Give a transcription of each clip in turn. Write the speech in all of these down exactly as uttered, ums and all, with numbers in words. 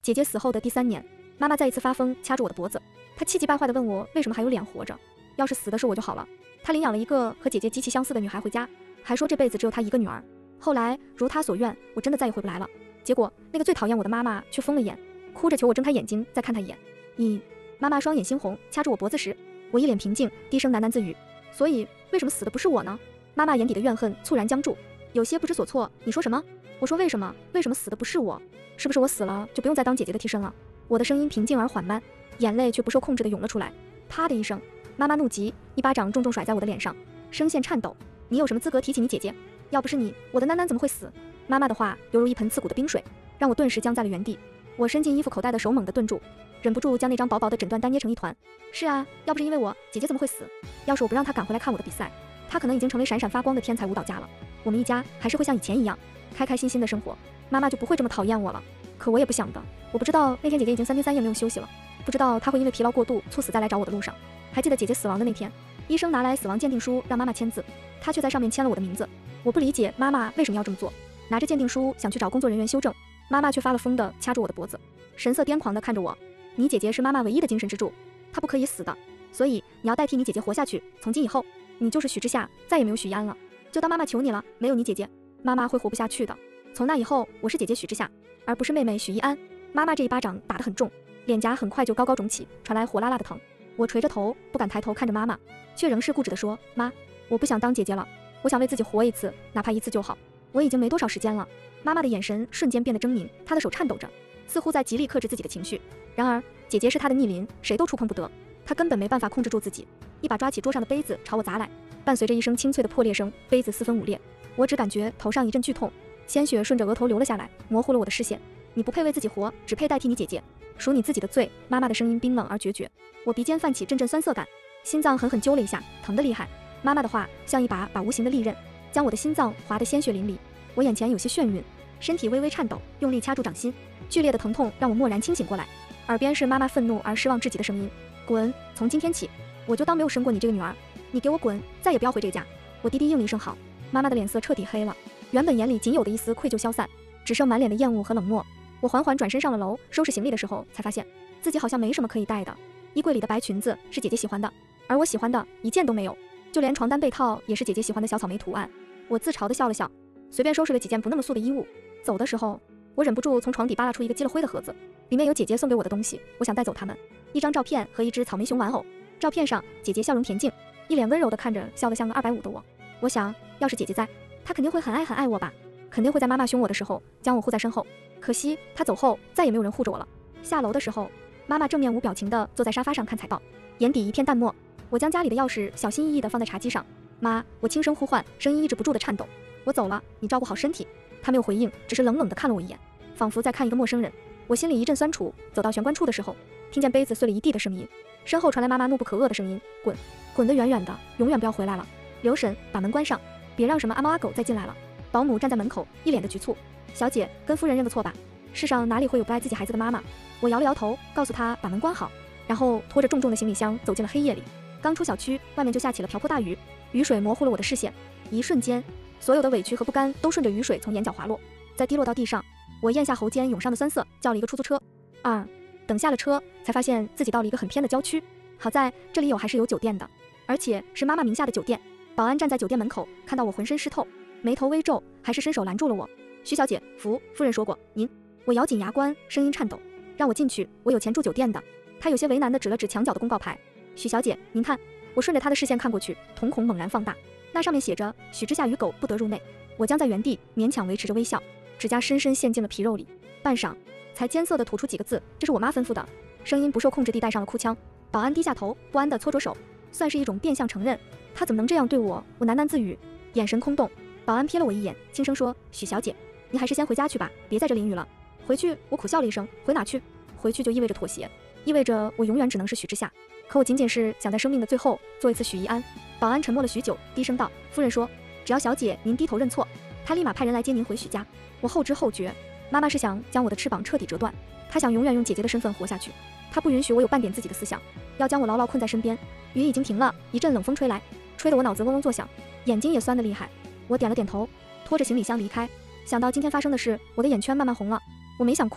姐姐死后的第三年，妈妈再一次发疯，掐住我的脖子。她气急败坏地问我为什么还有脸活着，要是死的是我就好了。她领养了一个和姐姐极其相似的女孩回家，还说这辈子只有她一个女儿。后来如她所愿，我真的再也回不来了。结果那个最讨厌我的妈妈却疯了眼，哭着求我睁开眼睛再看她一眼。你……妈妈双眼猩红，掐住我脖子时，我一脸平静，低声喃喃自语：所以为什么死的不是我呢？妈妈眼底的怨恨猝然僵住，有些不知所措。你说什么？我说为什么？为什么死的不是我？是不是我死了就不用再当姐姐的替身了？我的声音平静而缓慢，眼泪却不受控制地涌了出来。啪的一声，妈妈怒极，一巴掌重重甩在我的脸上，声线颤抖。你有什么资格提起你姐姐？要不是你，我的囡囡怎么会死？妈妈的话犹如一盆刺骨的冰水，让我顿时僵在了原地。我伸进衣服口袋的手猛地顿住，忍不住将那张薄薄的诊断单捏成一团。是啊，要不是因为我，姐姐怎么会死？要是我不让她赶回来看我的比赛，她可能已经成为闪闪发光的天才舞蹈家了。我们一家还是会像以前一样开开心心的生活，妈妈就不会这么讨厌我了。可我也不想的，我不知道那天姐姐已经三天三夜没有休息了，不知道她会因为疲劳过度猝死在来找我的路上。还记得姐姐死亡的那天，医生拿来死亡鉴定书让妈妈签字，她却在上面签了我的名字。我不理解妈妈为什么要这么做，拿着鉴定书想去找工作人员修正，妈妈却发了疯的掐住我的脖子，神色癫狂地看着我。你姐姐是妈妈唯一的精神支柱，她不可以死的，所以你要代替你姐姐活下去。从今以后，你就是许之夏，再也没有许一安了。就当妈妈求你了，没有你姐姐，妈妈会活不下去的。从那以后，我是姐姐许之夏，而不是妹妹许一安。妈妈这一巴掌打得很重，脸颊很快就高高肿起，传来火辣辣的疼。我垂着头，不敢抬头看着妈妈，却仍是固执地说：妈，我不想当姐姐了，我想为自己活一次，哪怕一次就好。我已经没多少时间了。妈妈的眼神瞬间变得狰狞，她的手颤抖着，似乎在极力克制自己的情绪。然而姐姐是她的逆鳞，谁都触碰不得，她根本没办法控制住自己，一把抓起桌上的杯子朝我砸来，伴随着一声清脆的破裂声，杯子四分五裂。我只感觉头上一阵剧痛，鲜血顺着额头流了下来，模糊了我的视线。你不配为自己活，只配代替你姐姐，赎你自己的罪。妈妈的声音冰冷而决绝。我鼻尖泛起阵阵酸涩感，心脏狠狠揪了一下，疼得厉害。妈妈的话像一把把无形的利刃，将我的心脏划得鲜血淋漓。我眼前有些眩晕，身体微微颤抖，用力掐住掌心，剧烈的疼痛让我蓦然清醒过来。耳边是妈妈愤怒而失望至极的声音：滚！从今天起，我就当没有生过你这个女儿，你给我滚，再也不要回这家。我低低应了一声好。妈妈的脸色彻底黑了，原本眼里仅有的一丝愧疚消散，只剩满脸的厌恶和冷漠。我缓缓转身上了楼，收拾行李的时候，才发现自己好像没什么可以带的。衣柜里的白裙子是姐姐喜欢的，而我喜欢的一件都没有，就连床单被套也是姐姐喜欢的小草莓图案。我自嘲地笑了笑，随便收拾了几件不那么素的衣物。走的时候，我忍不住从床底扒拉出一个积了灰的盒子，里面有姐姐送给我的东西，我想带走它们。一张照片和一只草莓熊玩偶，照片上姐姐笑容恬静，一脸温柔地看着笑得像个二百五的我。我想，要是姐姐在，她肯定会很爱很爱我吧，肯定会在妈妈凶我的时候将我护在身后。可惜她走后，再也没有人护着我了。下楼的时候，妈妈正面无表情地坐在沙发上看彩报，眼底一片淡漠。我将家里的钥匙小心翼翼地放在茶几上。妈，我轻声呼唤，声音抑制不住的颤抖。我走了，你照顾好身体。她没有回应，只是冷冷地看了我一眼，仿佛在看一个陌生人。我心里一阵酸楚，走到玄关处的时候，听见杯子碎了一地的声音，身后传来妈妈怒不可遏的声音：滚，滚得远远的，永远不要回来了。刘婶，把门关上，别让什么阿猫阿狗再进来了。保姆站在门口，一脸的局促。小姐，跟夫人认个错吧，世上哪里会有不爱自己孩子的妈妈？我摇了摇头，告诉她把门关好，然后拖着重重的行李箱走进了黑夜里。刚出小区，外面就下起了瓢泼大雨，雨水模糊了我的视线。一瞬间，所有的委屈和不甘都顺着雨水从眼角滑落，再滴落到地上。我咽下喉间涌上的酸涩，叫了一个出租车。二，等下了车，才发现自己到了一个很偏的郊区。好在这里有还是有酒店的，而且是妈妈名下的酒店。保安站在酒店门口，看到我浑身湿透，眉头微皱，还是伸手拦住了我。徐小姐，夫夫人说过您。我咬紧牙关，声音颤抖，让我进去，我有钱住酒店的。他有些为难地指了指墙角的公告牌。许小姐，您看。我顺着他的视线看过去，瞳孔猛然放大，那上面写着许之夏与狗不得入内。我僵在原地，勉强维持着微笑，指甲深深陷进了皮肉里，半晌才艰涩地吐出几个字：这是我妈吩咐的。声音不受控制地带上了哭腔。保安低下头，不安地搓着手，算是一种变相承认。他怎么能这样对我？我喃喃自语，眼神空洞。保安瞥了我一眼，轻声说：许小姐，你还是先回家去吧，别在这淋雨了。回去？我苦笑了一声，回哪去？回去就意味着妥协，意味着我永远只能是许之夏。可我仅仅是想在生命的最后做一次许一安。保安沉默了许久，低声道：夫人说，只要小姐您低头认错，他立马派人来接您回许家。我后知后觉，妈妈是想将我的翅膀彻底折断，她想永远用姐姐的身份活下去，她不允许我有半点自己的思想，要将我牢牢困在身边。雨已经停了，一阵冷风吹来，吹得我脑子嗡嗡作响，眼睛也酸得厉害。我点了点头，拖着行李箱离开。想到今天发生的事，我的眼圈慢慢红了。我没想哭的，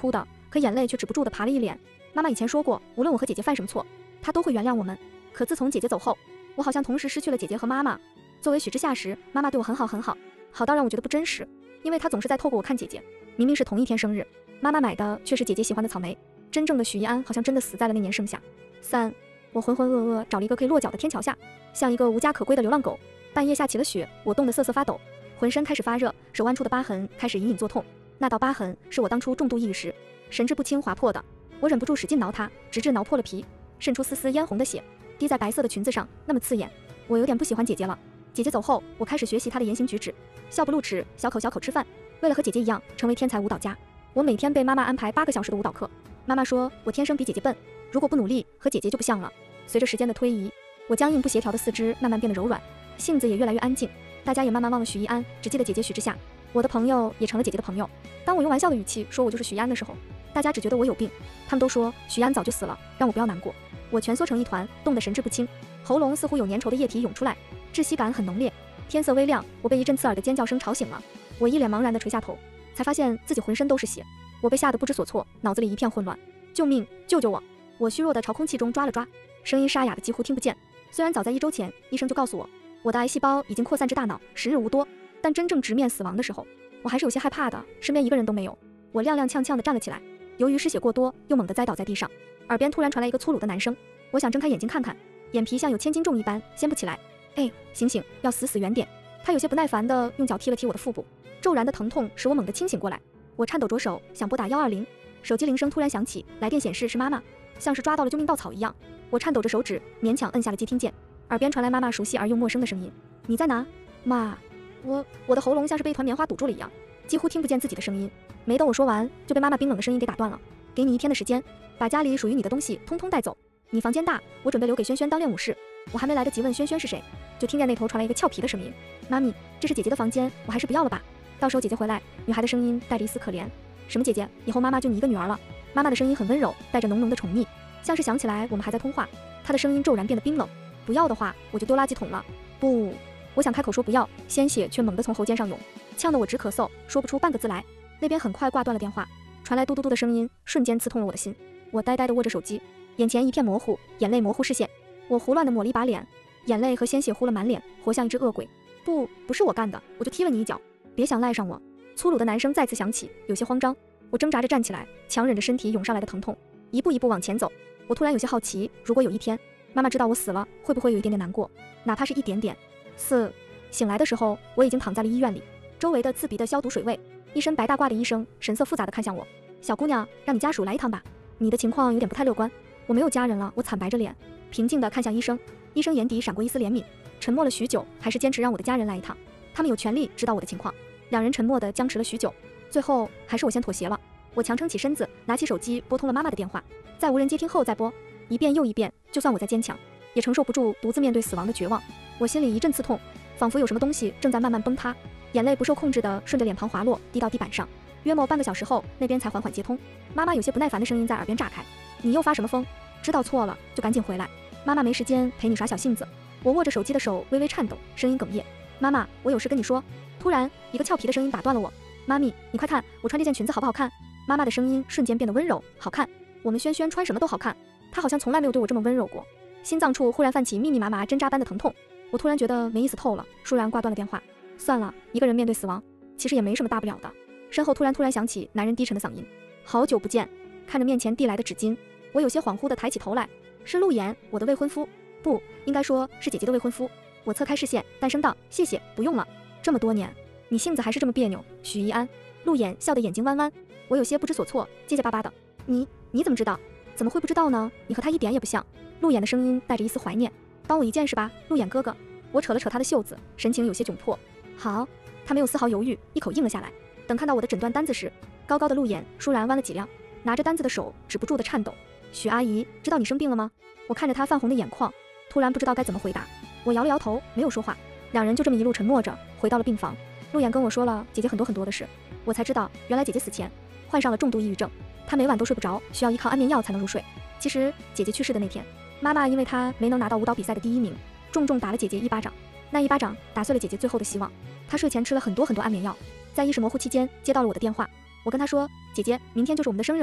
可眼泪却止不住地爬了一脸。妈妈以前说过，无论我和姐姐犯什么错，她都会原谅我们。可自从姐姐走后，我好像同时失去了姐姐和妈妈。作为许之下时，妈妈对我很好很好，好到让我觉得不真实，因为她总是在透过我看姐姐。明明是同一天生日，妈妈买的却是姐姐喜欢的草莓。真正的许一安好像真的死在了那年盛夏。三，我浑浑噩噩找了一个可以落脚的天桥下，像一个无家可归的流浪狗。半夜下起了雪，我冻得瑟瑟发抖，浑身开始发热，手腕处的疤痕开始隐隐作痛。那道疤痕是我当初重度抑郁时神志不清划破的，我忍不住使劲挠它，直至挠破了皮，渗出丝丝嫣红的血，滴在白色的裙子上，那么刺眼。我有点不喜欢姐姐了。姐姐走后，我开始学习她的言行举止，笑不露齿，小口小口吃饭，为了和姐姐一样成为天才舞蹈家。我每天被妈妈安排八个小时的舞蹈课。妈妈说我天生比姐姐笨，如果不努力，和姐姐就不像了。随着时间的推移，我僵硬不协调的四肢慢慢变得柔软，性子也越来越安静。大家也慢慢忘了许一安，只记得姐姐许之夏。我的朋友也成了姐姐的朋友。当我用玩笑的语气说我就是许一安的时候，大家只觉得我有病。他们都说许一安早就死了，让我不要难过。我蜷缩成一团，冻得神志不清，喉咙似乎有粘稠的液体涌出来，窒息感很浓烈。天色微亮，我被一阵刺耳的尖叫声吵醒了。我一脸茫然地垂下头，才发现自己浑身都是血。我被吓得不知所措，脑子里一片混乱。救命！救救我！我虚弱地朝空气中抓了抓，声音沙哑的几乎听不见。虽然早在一周前，医生就告诉我，我的癌细胞已经扩散至大脑，时日无多，但真正直面死亡的时候，我还是有些害怕的。身边一个人都没有。我踉踉跄跄地站了起来，由于失血过多，又猛地栽倒在地上。耳边突然传来一个粗鲁的男声，我想睁开眼睛看看，眼皮像有千斤重一般掀不起来。哎，醒醒，要死死远点！他有些不耐烦地用脚踢了踢我的腹部，骤然的疼痛使我猛地清醒过来。我颤抖着手想拨打一二零，手机铃声突然响起，来电显示是妈妈，像是抓到了救命稻草一样。我颤抖着手指勉强摁下了接听键，耳边传来妈妈熟悉而又陌生的声音：你在哪？妈，我我的喉咙像是被一团棉花堵住了一样，几乎听不见自己的声音。没等我说完，就被妈妈冰冷的声音给打断了。给你一天的时间，把家里属于你的东西通通带走。你房间大，我准备留给轩轩当练武室。我还没来得及问轩轩是谁，就听见那头传来一个俏皮的声音：妈咪，这是姐姐的房间，我还是不要了吧，到时候姐姐回来。女孩的声音带着一丝可怜。什么姐姐？以后妈妈就你一个女儿了。妈妈的声音很温柔，带着浓浓的宠溺，像是想起来我们还在通话。她的声音骤然变得冰冷。不要的话，我就丢垃圾桶了。不，我想开口说不要，鲜血却猛地从喉间上涌，呛得我直咳嗽，说不出半个字来。那边很快挂断了电话，传来嘟嘟嘟的声音，瞬间刺痛了我的心。我呆呆地握着手机，眼前一片模糊，眼泪模糊视线。我胡乱地抹了一把脸，眼泪和鲜血糊了满脸，活像一只恶鬼。不，不是我干的，我就踢了你一脚，别想赖上我。粗鲁的男声再次响起，有些慌张。我挣扎着站起来，强忍着身体涌上来的疼痛，一步一步往前走。我突然有些好奇，如果有一天妈妈知道我死了，会不会有一点点难过，哪怕是一点点。四，醒来的时候，我已经躺在了医院里，周围的刺鼻的消毒水味。一身白大褂的医生神色复杂地看向我：小姑娘，让你家属来一趟吧，你的情况有点不太乐观。我没有家人了，我惨白着脸，平静地看向医生。医生眼底闪过一丝怜悯，沉默了许久，还是坚持让我的家人来一趟，他们有权利知道我的情况。两人沉默地僵持了许久，最后还是我先妥协了。我强撑起身子，拿起手机拨通了妈妈的电话，在无人接听后再拨，一遍又一遍。就算我再坚强，也承受不住独自面对死亡的绝望。我心里一阵刺痛，仿佛有什么东西正在慢慢崩塌，眼泪不受控制地顺着脸庞滑落，滴到地板上。约莫半个小时后，那边才缓缓接通。妈妈有些不耐烦的声音在耳边炸开：你又发什么疯？知道错了就赶紧回来，妈妈没时间陪你耍小性子。我握着手机的手微微颤抖，声音哽咽：妈妈，我有事跟你说。突然一个俏皮的声音打断了我：妈咪，你快看我穿这件裙子好不好看？妈妈的声音瞬间变得温柔：好看，我们轩轩穿什么都好看。她好像从来没有对我这么温柔过。心脏处忽然泛起密密麻麻针扎般的疼痛，我突然觉得没意思透了，倏然挂断了电话。算了，一个人面对死亡其实也没什么大不了的。身后突然突然响起男人低沉的嗓音：好久不见。看着面前递来的纸巾，我有些恍惚地抬起头来，是陆岩，我的未婚夫，不应该说是姐姐的未婚夫。我侧开视线，淡声道：谢谢，不用了。这么多年你性子还是这么别扭。许一安。陆岩笑得眼睛弯弯，我有些不知所措，结结巴巴的：你你怎么知道？怎么会不知道呢？你和他一点也不像。陆岩的声音带着一丝怀念：帮我一件事吧，陆岩哥哥。我扯了扯他的袖子，神情有些窘迫。好。他没有丝毫犹豫，一口应了下来。等看到我的诊断单子时，高高的陆岩倏然弯了脊梁，拿着单子的手止不住的颤抖。许阿姨，知道你生病了吗？我看着他泛红的眼眶，突然不知道该怎么回答。我摇了摇头，没有说话。两人就这么一路沉默着回到了病房。陆岩跟我说了姐姐很多很多的事，我才知道原来姐姐死前患上了重度抑郁症，她每晚都睡不着，需要依靠安眠药才能入睡。其实姐姐去世的那天，妈妈因为她没能拿到舞蹈比赛的第一名，重重打了姐姐一巴掌。那一巴掌打碎了姐姐最后的希望。她睡前吃了很多很多安眠药，在意识模糊期间接到了我的电话。我跟她说，姐姐，明天就是我们的生日了，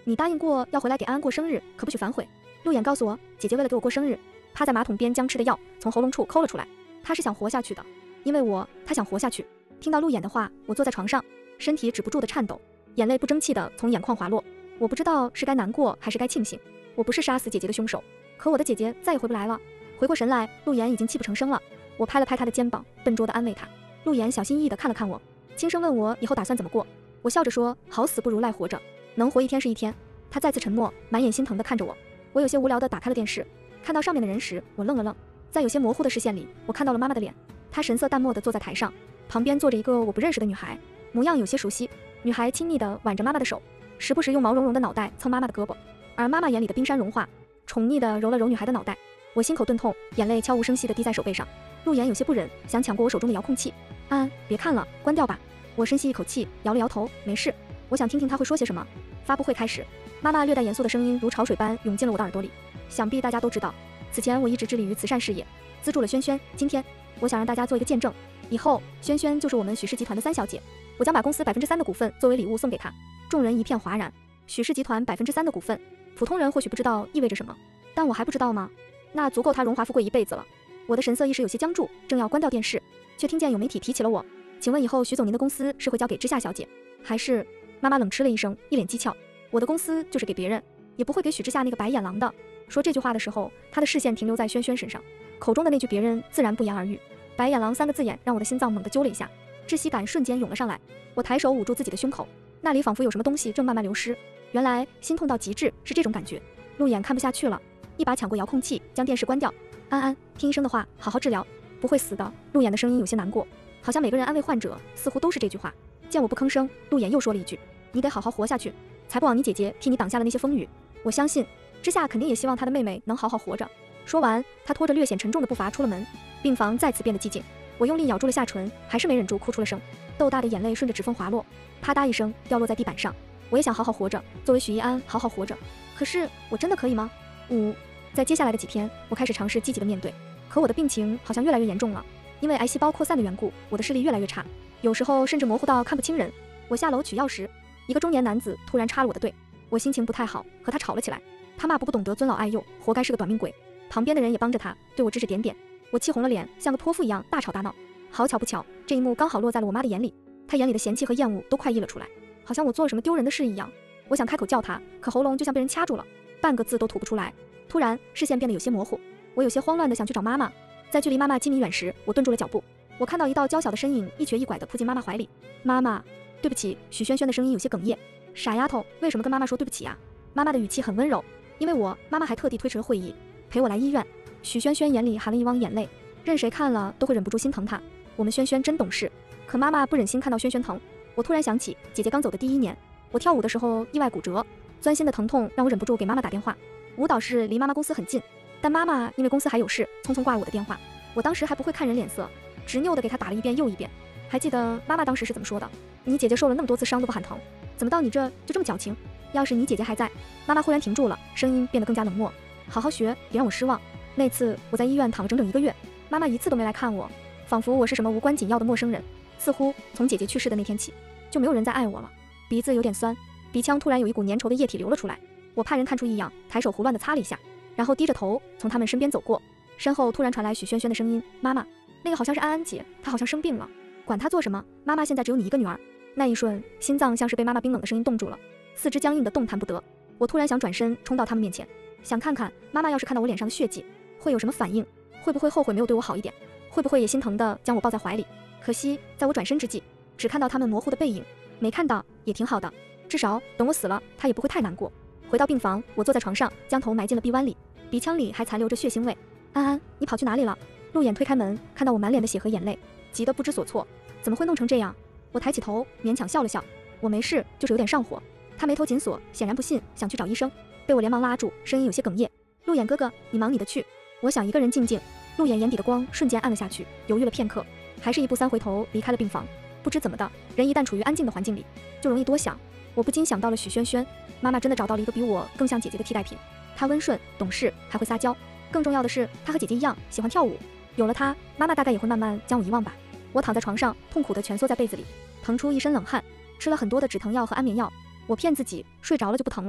你答应过要回来给安安过生日，可不许反悔。陆衍告诉我，姐姐为了给我过生日，趴在马桶边将吃的药从喉咙处抠了出来。她是想活下去的，因为我，她想活下去。听到陆衍的话，我坐在床上，身体止不住的颤抖，眼泪不争气的从眼眶滑落。我不知道是该难过还是该庆幸。我不是杀死姐姐的凶手，可我的姐姐再也回不来了。回过神来，陆衍已经泣不成声了。我拍了拍他的肩膀，笨拙地安慰他。陆衍小心翼翼地看了看我，轻声问我以后打算怎么过。我笑着说，好死不如赖活着，能活一天是一天。他再次沉默，满眼心疼地看着我。我有些无聊地打开了电视，看到上面的人时，我愣了愣。在有些模糊的视线里，我看到了妈妈的脸，她神色淡漠地坐在台上，旁边坐着一个我不认识的女孩，模样有些熟悉。女孩亲昵地挽着妈妈的手，时不时用毛茸茸的脑袋蹭妈妈的胳膊，而妈妈眼里的冰山融化，宠溺地揉了揉女孩的脑袋。我心口钝痛，眼泪悄无声息地滴在手背上。陆衍有些不忍，想抢过我手中的遥控器。安安，别看了，关掉吧。我深吸一口气，摇了摇头，没事。我想听听他会说些什么。发布会开始，妈妈略带严肃的声音如潮水般涌进了我的耳朵里。想必大家都知道，此前我一直致力于慈善事业，资助了萱萱。今天，我想让大家做一个见证，以后萱萱就是我们许氏集团的三小姐。我将把公司百分之三的股份作为礼物送给她。众人一片哗然。许氏集团百分之三的股份，普通人或许不知道意味着什么，但我还不知道吗？那足够她荣华富贵一辈子了。我的神色一时有些僵住，正要关掉电视，却听见有媒体提起了我。请问以后许总您的公司是会交给知夏小姐，还是……妈妈冷嗤了一声，一脸讥诮。我的公司就是给别人，也不会给许知夏那个白眼狼的。说这句话的时候，他的视线停留在萱萱身上，口中的那句别人自然不言而喻。白眼狼三个字眼让我的心脏猛地揪了一下，窒息感瞬间涌了上来。我抬手捂住自己的胸口，那里仿佛有什么东西正慢慢流失。原来心痛到极致是这种感觉。陆衍看不下去了，一把抢过遥控器，将电视关掉。安安，听医生的话，好好治疗，不会死的。陆衍的声音有些难过，好像每个人安慰患者似乎都是这句话。见我不吭声，陆衍又说了一句，你得好好活下去，才不枉你姐姐替你挡下了那些风雨。我相信知夏肯定也希望她的妹妹能好好活着。说完，他拖着略显沉重的步伐出了门。病房再次变得寂静，我用力咬住了下唇，还是没忍住哭出了声。豆大的眼泪顺着指缝滑落，啪嗒一声掉落在地板上。我也想好好活着，作为许一安好好活着，可是我真的可以吗？五，在接下来的几天，我开始尝试积极的面对，可我的病情好像越来越严重了。因为癌细胞扩散的缘故，我的视力越来越差，有时候甚至模糊到看不清人。我下楼取药时，一个中年男子突然插了我的队，我心情不太好，和他吵了起来。他骂不不懂得尊老爱幼，活该是个短命鬼。旁边的人也帮着他，对我指指点点。我气红了脸，像个泼妇一样大吵大闹。好巧不巧，这一幕刚好落在了我妈的眼里，她眼里的嫌弃和厌恶都快溢了出来，好像我做了什么丢人的事一样。我想开口叫她，可喉咙就像被人掐住了，半个字都吐不出来。突然视线变得有些模糊，我有些慌乱的想去找妈妈。在距离妈妈几米远时，我顿住了脚步。我看到一道娇小的身影一瘸一拐地扑进妈妈怀里。妈妈，对不起。许萱萱的声音有些哽咽。傻丫头，为什么跟妈妈说对不起啊？妈妈的语气很温柔。因为我妈妈还特地推迟了会议，陪我来医院。许萱萱眼里含了一汪眼泪，任谁看了都会忍不住心疼她。我们萱萱真懂事，可妈妈不忍心看到萱萱疼。我突然想起姐姐刚走的第一年，我跳舞的时候意外骨折，钻心的疼痛让我忍不住给妈妈打电话。舞蹈室离妈妈公司很近，但妈妈因为公司还有事，匆匆挂了我的电话。我当时还不会看人脸色，执拗地给她打了一遍又一遍。还记得妈妈当时是怎么说的？你姐姐受了那么多次伤都不喊疼，怎么到你这就这么矫情？要是你姐姐还在……妈妈忽然停住了，声音变得更加冷漠。好好学，别让我失望。那次我在医院躺了整整一个月，妈妈一次都没来看我，仿佛我是什么无关紧要的陌生人。似乎从姐姐去世的那天起，就没有人再爱我了。鼻子有点酸，鼻腔突然有一股粘稠的液体流了出来。我怕人看出异样，抬手胡乱地擦了一下，然后低着头从他们身边走过。身后突然传来许萱萱的声音：妈妈，那个好像是安安姐，她好像生病了。管她做什么，妈妈现在只有你一个女儿。那一瞬，心脏像是被妈妈冰冷的声音冻住了，四肢僵硬的动弹不得。我突然想转身冲到他们面前，想看看妈妈要是看到我脸上的血迹会有什么反应，会不会后悔没有对我好一点，会不会也心疼的将我抱在怀里。可惜在我转身之际，只看到他们模糊的背影，没看到也挺好的，至少等我死了他也不会太难过。回到病房，我坐在床上，将头埋进了臂弯里，鼻腔里还残留着血腥味。安安，你跑去哪里了？陆衍推开门，看到我满脸的血和眼泪，急得不知所措。怎么会弄成这样？我抬起头勉强笑了笑，我没事，就是有点上火。他眉头紧锁，显然不信，想去找医生，被我连忙拉住，声音有些哽咽。陆衍哥哥，你忙你的去，我想一个人静静。陆衍眼底的光瞬间暗了下去，犹豫了片刻，还是一步三回头离开了病房。不知怎么的，人一旦处于安静的环境里，就容易多想。我不禁想到了许萱萱，妈妈真的找到了一个比我更像姐姐的替代品。她温顺懂事，还会撒娇，更重要的是她和姐姐一样喜欢跳舞。有了她，妈妈大概也会慢慢将我遗忘吧。我躺在床上，痛苦地蜷缩在被子里，疼出一身冷汗，吃了很多的止疼药和安眠药。我骗自己睡着了就不疼了，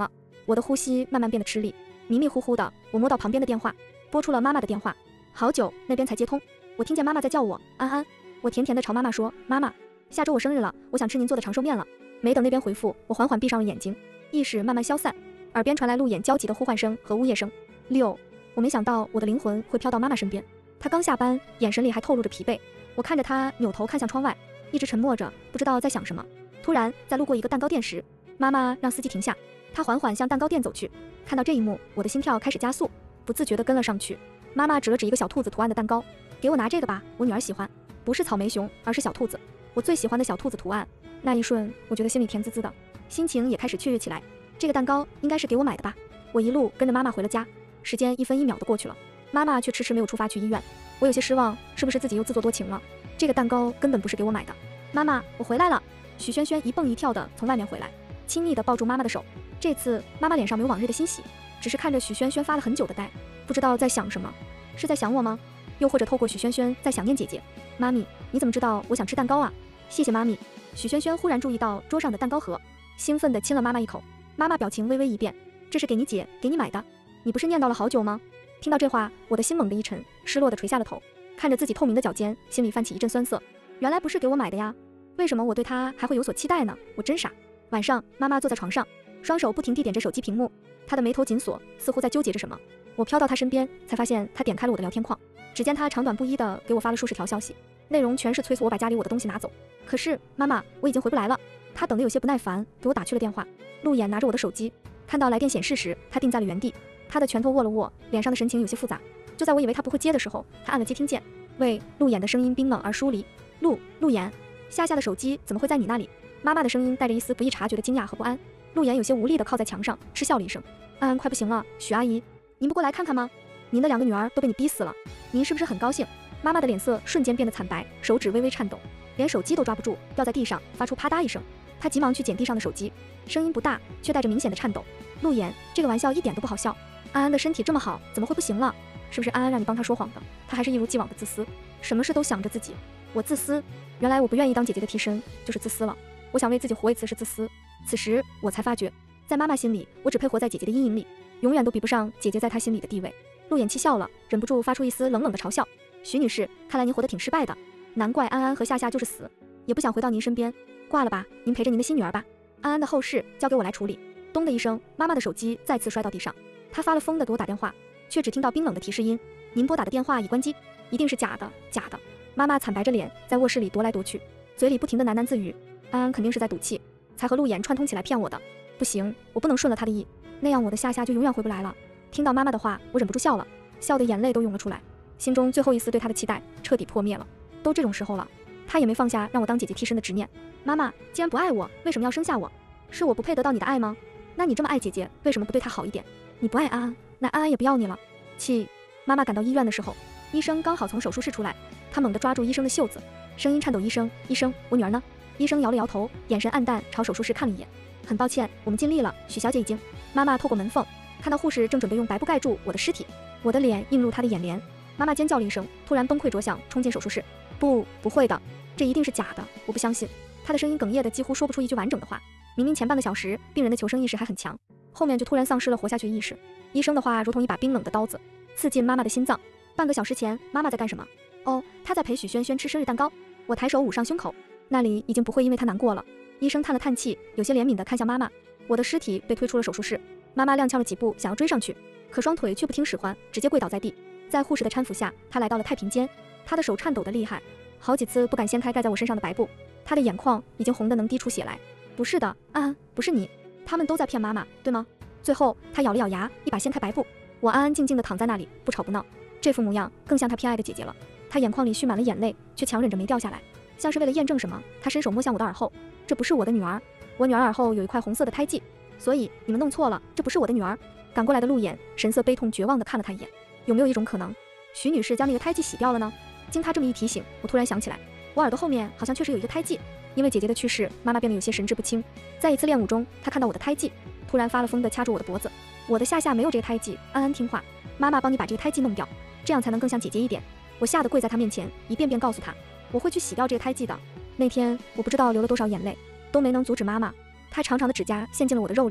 我的呼吸慢慢变得吃力，迷迷糊糊的，我摸到旁边的电话，拨出了妈妈的电话。好久那边才接通，我听见妈妈在叫我安安。我甜甜的朝妈妈说，妈妈，下周我生日了，我想吃您做的长寿面了。没等那边回复，我缓缓闭上了眼睛，意识慢慢消散，耳边传来陆眼焦急的呼唤声和呜咽声。六，我没想到我的灵魂会飘到妈妈身边，她刚下班，眼神里还透露着疲惫。我看着她扭头看向窗外，一直沉默着，不知道在想什么。突然在路过一个蛋糕店时，妈妈让司机停下，她缓缓向蛋糕店走去。看到这一幕，我的心跳开始加速，不自觉地跟了上去。妈妈指了指一个小兔子图案的蛋糕，给我拿这个吧，我女儿喜欢，不是草莓熊，而是小兔子，我最喜欢的小兔子图案。那一瞬，我觉得心里甜滋滋的，心情也开始雀跃起来。这个蛋糕应该是给我买的吧？我一路跟着妈妈回了家，时间一分一秒的过去了，妈妈却迟迟没有出发去医院。我有些失望，是不是自己又自作多情了？这个蛋糕根本不是给我买的。妈妈，我回来了。许萱萱一蹦一跳的从外面回来，亲昵的抱住妈妈的手。这次妈妈脸上没有往日的欣喜，只是看着许萱萱发了很久的呆，不知道在想什么，是在想我吗？又或者透过许萱萱在想念姐姐？妈咪，你怎么知道我想吃蛋糕啊？谢谢妈咪。许萱萱忽然注意到桌上的蛋糕盒，兴奋地亲了妈妈一口。妈妈表情微微一变，这是给你姐给你买的，你不是念叨了好久吗？听到这话，我的心猛地一沉，失落地垂下了头，看着自己透明的脚尖，心里泛起一阵酸涩。原来不是给我买的呀，为什么我对她还会有所期待呢？我真傻。晚上，妈妈坐在床上，双手不停地点着手机屏幕，她的眉头紧锁，似乎在纠结着什么。我飘到她身边，才发现她点开了我的聊天框，只见她长短不一地给我发了数十条消息，内容全是催促我把家里我的东西拿走。可是妈妈，我已经回不来了。她等得有些不耐烦，给我打去了电话。陆眼拿着我的手机，看到来电显示时，他定在了原地，他的拳头握了握，脸上的神情有些复杂。就在我以为他不会接的时候，他按了接听键。喂，陆眼的声音冰冷而疏离。陆陆眼，夏夏的手机怎么会在你那里？妈妈的声音带着一丝不易察觉的惊讶和不安。陆眼有些无力地靠在墙上，嗤笑了一声。安安快不行了，许阿姨，您不过来看看吗？您的两个女儿都被你逼死了，您是不是很高兴？妈妈的脸色瞬间变得惨白，手指微微颤抖，连手机都抓不住，掉在地上，发出啪嗒一声。她急忙去捡地上的手机，声音不大，却带着明显的颤抖。陆言，这个玩笑一点都不好笑。安安的身体这么好，怎么会不行了？是不是安安让你帮她说谎的？她还是一如既往的自私，什么事都想着自己。我自私，原来我不愿意当姐姐的替身就是自私了。我想为自己活一次是自私。此时我才发觉，在妈妈心里，我只配活在姐姐的阴影里，永远都比不上姐姐在她心里的地位。陆言气笑了，忍不住发出一丝冷冷的嘲笑。徐女士，看来您活得挺失败的，难怪安安和夏夏就是死，也不想回到您身边。挂了吧，您陪着您的新女儿吧。安安的后事交给我来处理。咚的一声，妈妈的手机再次摔到地上，她发了疯的给我打电话，却只听到冰冷的提示音：您拨打的电话已关机。一定是假的，假的。妈妈惨白着脸在卧室里踱来踱去，嘴里不停地喃喃自语。安安肯定是在赌气，才和陆眼串通起来骗我的。不行，我不能顺了他的意，那样我的夏夏就永远回不来了。听到妈妈的话，我忍不住笑了，笑得眼泪都涌了出来，心中最后一丝对她的期待彻底破灭了。都这种时候了，她也没放下让我当姐姐替身的执念。妈妈，既然不爱我，为什么要生下我？是我不配得到你的爱吗？那你这么爱姐姐，为什么不对她好一点？你不爱安安，那安安也不要你了。气！妈妈赶到医院的时候，医生刚好从手术室出来，她猛地抓住医生的袖子，声音颤抖：医生，医生，我女儿呢？医生摇了摇头，眼神黯淡，朝手术室看了一眼。很抱歉，我们尽力了，许小姐已经……妈妈透过门缝看到护士正准备用白布盖住我的尸体，我的脸映入她的眼帘。妈妈尖叫了一声，突然崩溃着想冲进手术室。不，不会的，这一定是假的，我不相信。她的声音哽咽的几乎说不出一句完整的话。明明前半个小时病人的求生意识还很强，后面就突然丧失了活下去的意识。医生的话如同一把冰冷的刀子，刺进妈妈的心脏。半个小时前，妈妈在干什么？哦，她在陪许萱萱吃生日蛋糕。我抬手捂上胸口，那里已经不会因为她难过了。医生叹了叹气，有些怜悯地看向妈妈。我的尸体被推出了手术室，妈妈踉跄了几步，想要追上去，可双腿却不听使唤，直接跪倒在地。在护士的搀扶下，她来到了太平间。她的手颤抖得厉害，好几次不敢掀开盖在我身上的白布，她的眼眶已经红得能滴出血来。不是的，安安，不是你，他们都在骗妈妈，对吗？最后，她咬了咬牙，一把掀开白布。我安安静静地躺在那里，不吵不闹，这副模样更像她偏爱的姐姐了。她眼眶里蓄满了眼泪，却强忍着没掉下来，像是为了验证什么。她伸手摸向我的耳后，这不是我的女儿，我女儿耳后有一块红色的胎记，所以你们弄错了，这不是我的女儿。赶过来的陆眼神色悲痛绝望地看了她一眼，有没有一种可能，徐女士将那个胎记洗掉了呢？经她这么一提醒，我突然想起来，我耳朵后面好像确实有一个胎记。因为姐姐的去世，妈妈变得有些神志不清。在一次练武中，她看到我的胎记，突然发了疯地掐住我的脖子。我的夏夏没有这个胎记，安安听话，妈妈帮你把这个胎记弄掉，这样才能更像姐姐一点。我吓得跪在她面前，一遍遍告诉她，我会去洗掉这个胎记的。那天我不知道流了多少眼泪，都没能阻止妈妈，她长长的指甲陷进了我的肉里，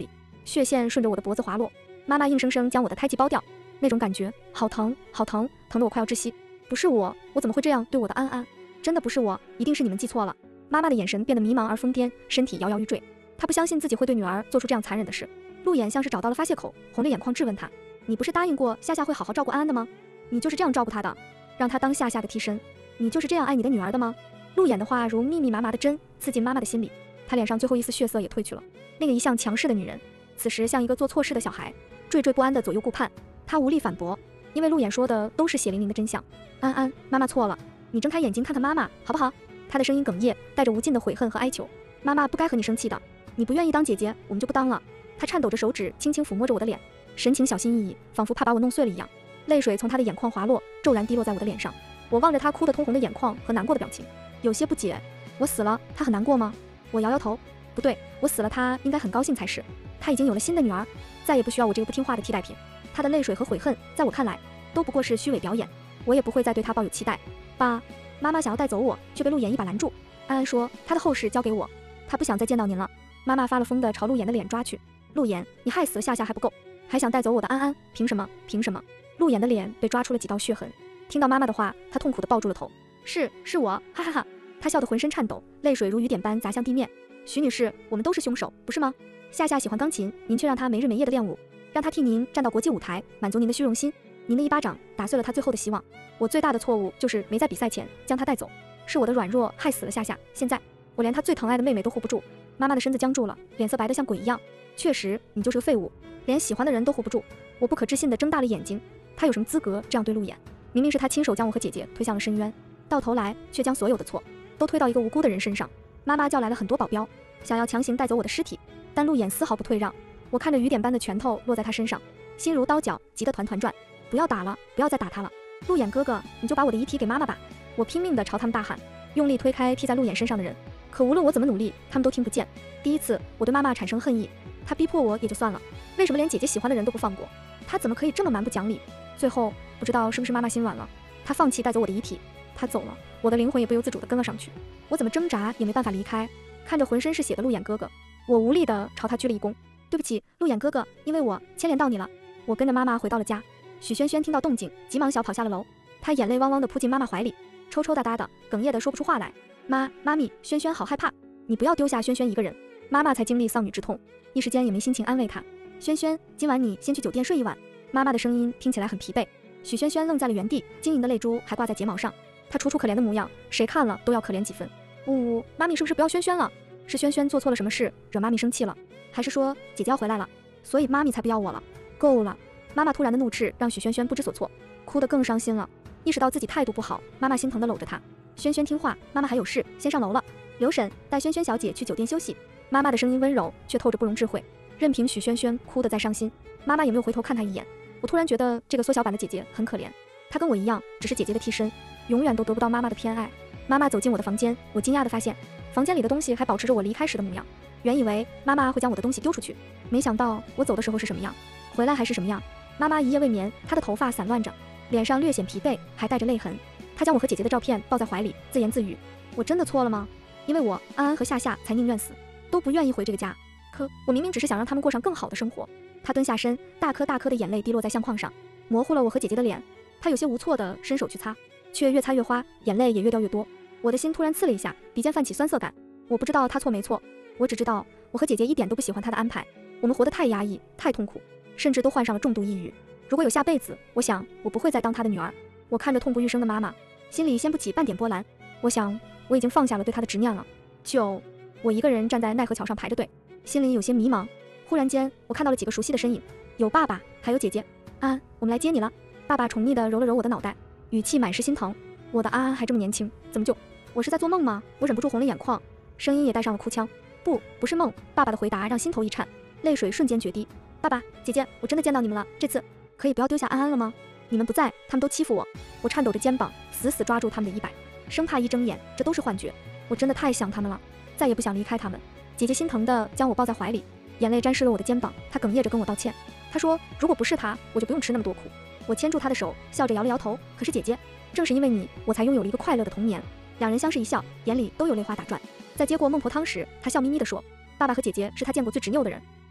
血线顺着我的脖子滑落，妈妈硬生生将我的胎记剥掉，那种感觉好疼好疼，疼得我快要窒息。不是我，我怎么会这样对我的安安？真的不是我，一定是你们记错了。妈妈的眼神变得迷茫而疯癫，身体摇摇欲坠。她不相信自己会对女儿做出这样残忍的事。陆衍像是找到了发泄口，红着眼眶质问她：“你不是答应过夏夏会好好照顾安安的吗？你就是这样照顾她的，让她当夏夏的替身？你就是这样爱你的女儿的吗？”陆衍的话如密密麻麻的针，刺进妈妈的心里。她脸上最后一丝血色也褪去了。那个一向强势的女人，此时像一个做错事的小孩，惴惴不安的左右顾盼。她无力反驳，因为陆衍说的都是血淋淋的真相。安安，妈妈错了，你睁开眼睛看看妈妈，好不好？她的声音哽咽，带着无尽的悔恨和哀求。妈妈不该和你生气的，你不愿意当姐姐，我们就不当了。她颤抖着手指，轻轻抚摸着我的脸，神情小心翼翼，仿佛怕把我弄碎了一样。泪水从她的眼眶滑落，骤然滴落在我的脸上。我望着她哭得通红的眼眶和难过的表情，有些不解。我死了，她很难过吗？我摇摇头，不对，我死了，她应该很高兴才是。她已经有了新的女儿，再也不需要我这个不听话的替代品。她的泪水和悔恨，在我看来，都不过是虚伪表演。我也不会再对她抱有期待。爸，妈妈想要带走我，却被陆衍一把拦住。安安说，她的后事交给我，她不想再见到您了。妈妈发了疯的朝陆衍的脸抓去。陆衍，你害死了夏夏还不够，还想带走我的安安？凭什么？凭什么？陆衍的脸被抓出了几道血痕。听到妈妈的话，他痛苦地抱住了头。是，是我，哈哈哈！他笑得浑身颤抖，泪水如雨点般砸向地面。徐女士，我们都是凶手，不是吗？夏夏喜欢钢琴，您却让她没日没夜的练舞，让她替您站到国际舞台，满足您的虚荣心。您的一巴掌打碎了她最后的希望。我最大的错误就是没在比赛前将她带走，是我的软弱害死了夏夏。现在我连她最疼爱的妹妹都护不住。妈妈的身子僵住了，脸色白得像鬼一样。确实，你就是个废物，连喜欢的人都护不住。我不可置信地睁大了眼睛，他有什么资格这样对陆衍？明明是他亲手将我和姐姐推向了深渊，到头来却将所有的错都推到一个无辜的人身上。妈妈叫来了很多保镖，想要强行带走我的尸体，但陆衍丝毫不退让。我看着雨点般的拳头落在他身上，心如刀绞，急得团团转。不要打了，不要再打他了，陆衍哥哥，你就把我的遗体给妈妈吧！我拼命地朝他们大喊，用力推开披在陆衍身上的人。可无论我怎么努力，他们都听不见。第一次，我对妈妈产生恨意，她逼迫我也就算了，为什么连姐姐喜欢的人都不放过？她怎么可以这么蛮不讲理？最后不知道是不是妈妈心软了，她放弃带走我的遗体，她走了，我的灵魂也不由自主地跟了上去。我怎么挣扎也没办法离开，看着浑身是血的陆衍哥哥，我无力地朝他鞠了一躬。对不起，陆衍哥哥，因为我牵连到你了。我跟着妈妈回到了家。许萱萱听到动静，急忙小跑下了楼，她眼泪汪汪地扑进妈妈怀里，抽抽搭搭的，哽咽地说不出话来。妈，妈咪，萱萱好害怕，你不要丢下萱萱一个人。妈妈才经历丧女之痛，一时间也没心情安慰她。萱萱，今晚你先去酒店睡一晚。妈妈的声音听起来很疲惫。许萱萱愣在了原地，晶莹的泪珠还挂在睫毛上，她楚楚可怜的模样，谁看了都要可怜几分。呜呜，妈咪是不是不要萱萱了？是萱萱做错了什么事，惹妈咪生气了？还是说姐姐要回来了，所以妈咪才不要我了？够了！妈妈突然的怒斥让许萱萱不知所措，哭得更伤心了。意识到自己态度不好，妈妈心疼地搂着她。萱萱听话，妈妈还有事，先上楼了。刘婶，带萱萱小姐去酒店休息。妈妈的声音温柔，却透着不容智慧。任凭许萱萱哭得再伤心，妈妈也没有回头看她一眼。我突然觉得这个缩小版的姐姐很可怜，她跟我一样，只是姐姐的替身，永远都得不到妈妈的偏爱。妈妈走进我的房间，我惊讶地发现，房间里的东西还保持着我离开时的模样。原以为妈妈会将我的东西丢出去，没想到我走的时候是什么样，回来还是什么样。妈妈一夜未眠，她的头发散乱着，脸上略显疲惫，还带着泪痕。她将我和姐姐的照片抱在怀里，自言自语：我真的错了吗？因为我安安和夏夏才宁愿死，都不愿意回这个家。可我明明只是想让他们过上更好的生活。她蹲下身，大颗大颗的眼泪滴落在相框上，模糊了我和姐姐的脸。她有些无措地伸手去擦，却越擦越花，眼泪也越掉越多。我的心突然刺了一下，鼻尖泛起酸涩感。我不知道她错没错，我只知道我和姐姐一点都不喜欢她的安排。我们活得太压抑，太痛苦，甚至都患上了重度抑郁。如果有下辈子，我想我不会再当她的女儿。我看着痛不欲生的妈妈，心里掀不起半点波澜。我想我已经放下了对她的执念了。就我一个人站在奈何桥上排着队，心里有些迷茫。忽然间，我看到了几个熟悉的身影，有爸爸，还有姐姐。安安，我们来接你了。爸爸宠溺地揉了揉我的脑袋，语气满是心疼。我的安安还这么年轻，怎么就……我是在做梦吗？我忍不住红了眼眶，声音也带上了哭腔。不，不是梦。爸爸的回答让心头一颤，泪水瞬间决堤。爸爸，姐姐，我真的见到你们了，这次可以不要丢下安安了吗？你们不在，他们都欺负我。我颤抖着肩膀，死死抓住他们的衣摆，生怕一睁眼这都是幻觉。我真的太想他们了，再也不想离开他们。姐姐心疼地将我抱在怀里，眼泪沾湿了我的肩膀。她哽咽着跟我道歉，她说如果不是她，我就不用吃那么多苦。我牵住她的手，笑着摇了摇头。可是姐姐，正是因为你，我才拥有了一个快乐的童年。两人相视一笑，眼里都有泪花打转。在接过孟婆汤时，她笑眯眯地说，爸爸和姐姐是她见过最执拗的人，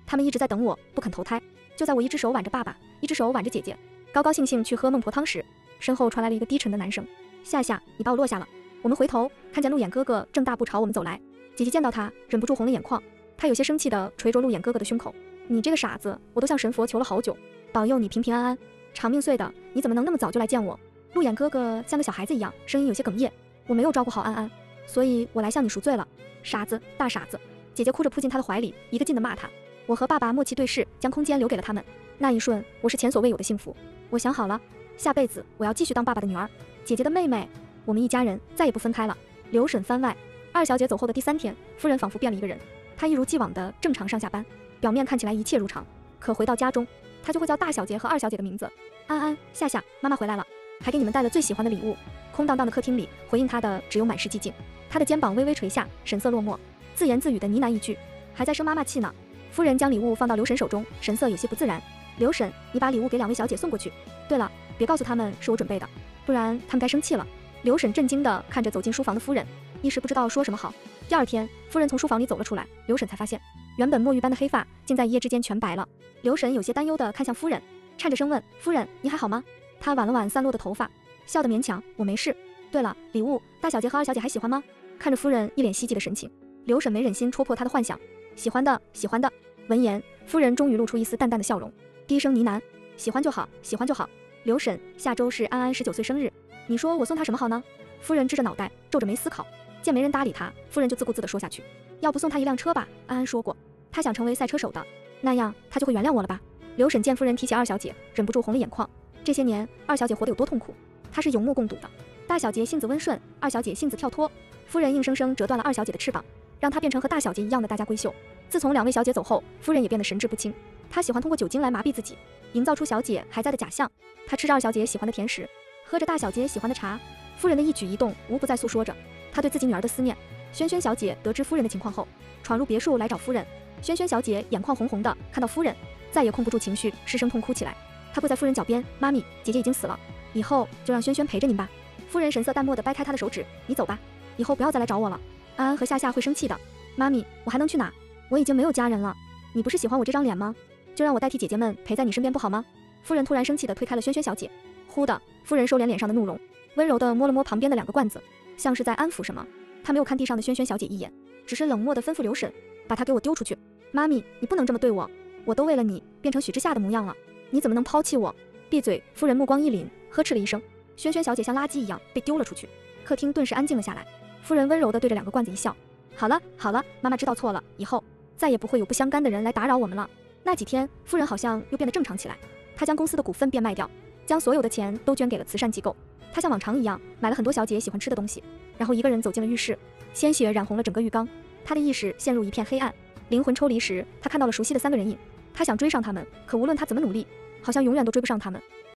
他们一直在等我，不肯投胎。就在我一只手挽着爸爸，一只手挽着姐姐，高高兴兴去喝孟婆汤时，身后传来了一个低沉的男声：夏夏，你把我落下了。我们回头看见路眼哥哥正大步朝我们走来，姐姐见到他忍不住红了眼眶，她有些生气地捶着路眼哥哥的胸口：你这个傻子，我都向神佛求了好久，保佑你平平安安，长命岁的，你怎么能那么早就来见我？路眼哥哥像个小孩子一样，声音有些哽咽：我没有照顾好安安，所以我来向你赎罪了，傻子，大傻子。姐姐哭着扑进他的怀里，一个劲地骂他。我和爸爸默契对视，将空间留给了他们。那一瞬，我是前所未有的幸福。我想好了，下辈子我要继续当爸爸的女儿，姐姐的妹妹，我们一家人再也不分开了。刘婶番外，二小姐走后的第三天，夫人仿佛变了一个人，她一如既往的正常上下班，表面看起来一切如常，可回到家中，她就会叫大小姐和二小姐的名字。安安，夏夏，妈妈回来了，还给你们带了最喜欢的礼物。空荡荡的客厅里，回应她的只有满是寂静。她的肩膀微微垂下，神色落寞，自言自语的呢喃一句：还在生妈妈气呢。夫人将礼物放到刘婶手中，神色有些不自然。刘婶，你把礼物给两位小姐送过去。对了，别告诉他们是我准备的，不然他们该生气了。刘婶震惊地看着走进书房的夫人，一时不知道说什么好。第二天，夫人从书房里走了出来，刘婶才发现，原本墨玉般的黑发竟在一夜之间全白了。刘婶有些担忧地看向夫人，颤着声问：夫人，你还好吗？她挽了挽散落的头发，笑得勉强：我没事。对了，礼物大小姐和二小姐还喜欢吗？看着夫人一脸希冀的神情，刘婶没忍心戳破她的幻想：喜欢的，喜欢的。闻言，夫人终于露出一丝淡淡的笑容，低声呢喃：喜欢就好，喜欢就好。刘婶，下周是安安十九岁生日，你说我送她什么好呢？夫人支着脑袋，皱着眉思考。见没人搭理她，夫人就自顾自地说下去：要不送她一辆车吧，安安说过，她想成为赛车手的，那样她就会原谅我了吧。刘婶见夫人提起二小姐，忍不住红了眼眶。这些年，二小姐活得有多痛苦，她是有目共睹的。大小姐性子温顺，二小姐性子跳脱，夫人硬生生折断了二小姐的翅膀，让她变成和大小姐一样的大家闺秀。自从两位小姐走后，夫人也变得神志不清。她喜欢通过酒精来麻痹自己，营造出小姐还在的假象。她吃着二小姐喜欢的甜食，喝着大小姐喜欢的茶。夫人的一举一动无不在诉说着她对自己女儿的思念。萱萱小姐得知夫人的情况后，闯入别墅来找夫人。萱萱小姐眼眶红红的，看到夫人，再也控不住情绪，失声痛哭起来。她跪在夫人脚边：妈咪，姐姐已经死了，以后就让萱萱陪着您吧。夫人神色淡漠地掰开她的手指：你走吧，以后不要再来找我了，安安和夏夏会生气的。妈咪，我还能去哪？我已经没有家人了，你不是喜欢我这张脸吗？就让我代替姐姐们陪在你身边不好吗？夫人突然生气地推开了萱萱小姐。忽的，夫人收敛脸上的怒容，温柔地摸了摸旁边的两个罐子，像是在安抚什么。她没有看地上的萱萱小姐一眼，只是冷漠地吩咐刘婶：把她给我丢出去。妈咪，你不能这么对我，我都为了你变成许之夏的模样了，你怎么能抛弃我？闭嘴！夫人目光一凛，呵斥了一声，萱萱小姐像垃圾一样被丢了出去。客厅顿时安静了下来。夫人温柔地对着两个罐子一笑：好了好了，妈妈知道错了，以后再也不会有不相干的人来打扰我们了。那几天，夫人好像又变得正常起来。她将公司的股份变卖掉，将所有的钱都捐给了慈善机构。她像往常一样买了很多小姐喜欢吃的东西，然后一个人走进了浴室，鲜血染红了整个浴缸。她的意识陷入一片黑暗，灵魂抽离时，她看到了熟悉的三个人影。她想追上他们，可无论她怎么努力，好像永远都追不上他们。